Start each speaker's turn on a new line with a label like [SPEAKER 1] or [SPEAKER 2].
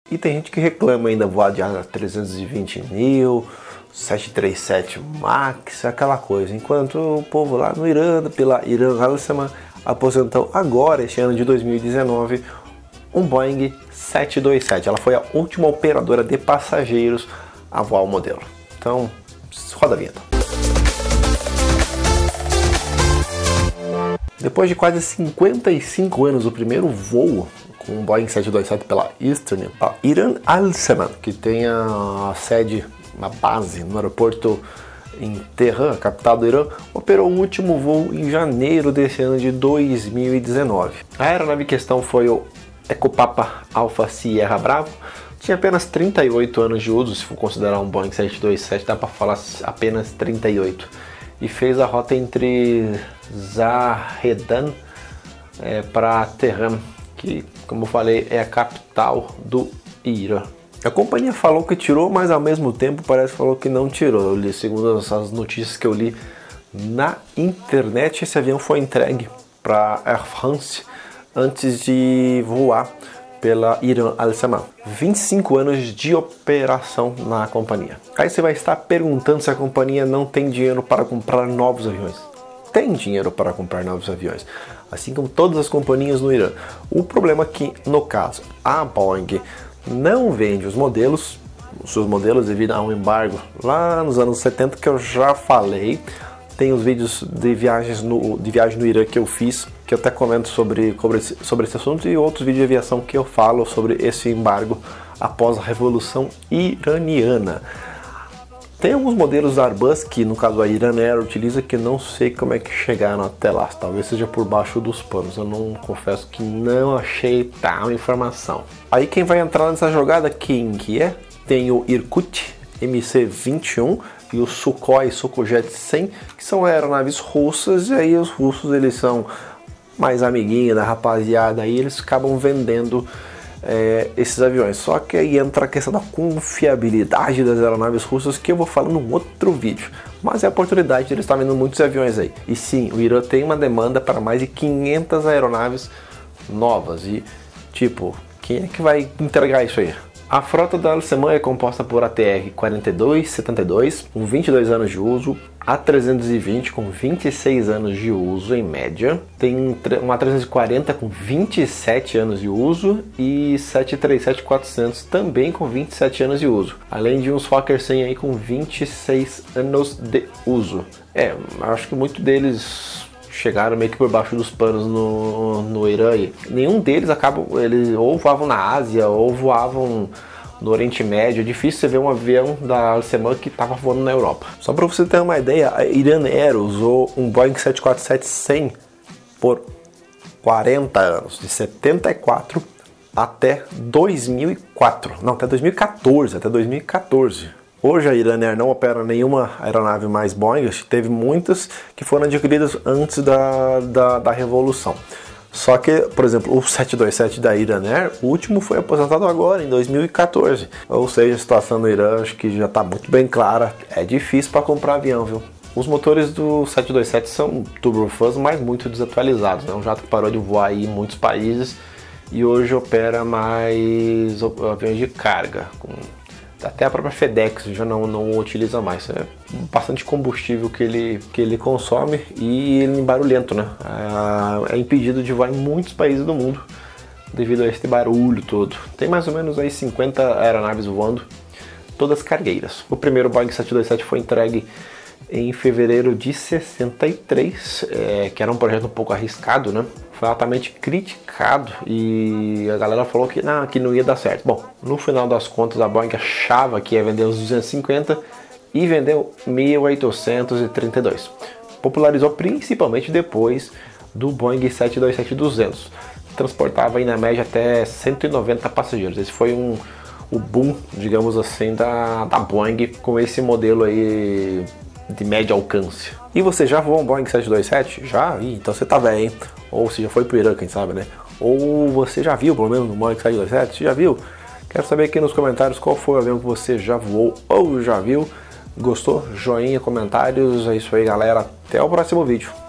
[SPEAKER 1] E tem gente que reclama ainda voar de A320neo, 737 MAX, aquela coisa. Enquanto o povo lá no Irã, pela Iran Aselsan, aposentou agora, este ano de 2019, um Boeing 727. Ela foi a última operadora de passageiros a voar o modelo. Então, roda a vinheta. Depois de quase 55 anos, o primeiro voo com um Boeing 727 pela Eastern, a Iran Aselsan, que tem a sede, uma base no aeroporto em Tehran, capital do Irã, operou o último voo em janeiro desse ano de 2019. A aeronave em questão foi o Ecopapa Alpha Sierra Bravo, tinha apenas 38 anos de uso, se for considerar um Boeing 727, dá para falar apenas 38, e fez a rota entre Zahedan para Tehran, que, como eu falei, é a capital do Irã. A companhia falou que tirou, mas ao mesmo tempo parece que falou que não tirou. Eu li, segundo as notícias que eu li na internet, esse avião foi entregue para Air France antes de voar pela Iran Aselsan. 25 anos de operação na companhia. Aí você vai estar perguntando se a companhia não tem dinheiro para comprar novos aviões. Tem dinheiro para comprar novos aviões, assim como todas as companhias no Irã. O problema é que, no caso, a Boeing não vende os seus modelos devido a um embargo lá nos anos 70 que eu já falei. Tem os vídeos de viagem no Irã que eu fiz, que eu até comento sobre esse assunto, e outros vídeos de aviação que eu falo sobre esse embargo após a Revolução Iraniana. Tem alguns modelos da Airbus que, no caso a Iran Air utiliza, que não sei como é que chegaram até lá. Talvez seja por baixo dos panos. Eu não confesso que não achei tal informação. Aí quem vai entrar nessa jogada, quem que é? Tem o Irkut MC-21 e o Sukhoi Sukhojet 100, que são aeronaves russas, e aí os russos eles são mais amiguinhos da rapaziada, aí eles acabam vendendo esses aviões. Só que aí entra a questão da confiabilidade das aeronaves russas, que eu vou falar num outro vídeo. Mas é a oportunidade de eles estar vendo muitos aviões aí. E sim, o Irã tem uma demanda para mais de 500 aeronaves novas. E tipo, quem é que vai entregar isso aí? A frota da Aselsan é composta por ATR 4272, com 22 anos de uso, A320 com 26 anos de uso em média, tem uma A340 com 27 anos de uso e 737-400 também com 27 anos de uso, além de uns Fokker 100 aí com 26 anos de uso. Acho que muitos deles chegaram meio que por baixo dos panos no Irã. E nenhum deles eles ou voavam na Ásia ou voavam no Oriente Médio. É difícil você ver um avião da Aselsan que estava voando na Europa. Só para você ter uma ideia, a Iran Air usou um Boeing 747-100 por 40 anos, de 74 até 2004. Não, até 2014. Hoje a Iran Air não opera nenhuma aeronave mais Boeing, teve muitas que foram adquiridas antes da Revolução. Só que, por exemplo, o 727 da Iran Air, o último foi aposentado agora, em 2014. Ou seja, a situação no Irã acho que já está muito bem clara. É difícil para comprar avião, viu? Os motores do 727 são turbofans, mas muito desatualizados. É um jato que parou de voar aí em muitos países e hoje opera mais aviões de carga, até a própria FedEx já não utiliza mais. É bastante combustível que ele consome, e ele é barulhento, né? É impedido de voar em muitos países do mundo devido a esse barulho todo. Tem mais ou menos aí 50 aeronaves voando, todas cargueiras. O primeiro Boeing 727 foi entregue em fevereiro de 63, que era um projeto um pouco arriscado, né? Foi altamente criticado e a galera falou que não ia dar certo. Bom, no final das contas a Boeing achava que ia vender os 250 e vendeu 1.832. Popularizou principalmente depois do Boeing 727-200. Transportava aí na média até 190 passageiros. Esse foi o boom, digamos assim, da Boeing com esse modelo aí de médio alcance. E você já voou um Boeing 727? Já? Então você tá velho, hein? Ou você já foi pro Irã, quem sabe, né? Ou você já viu, pelo menos, um Boeing 727? Você já viu? Quero saber aqui nos comentários qual foi o avião que você já voou ou já viu. Gostou? Joinha, comentários. É isso aí, galera. Até o próximo vídeo.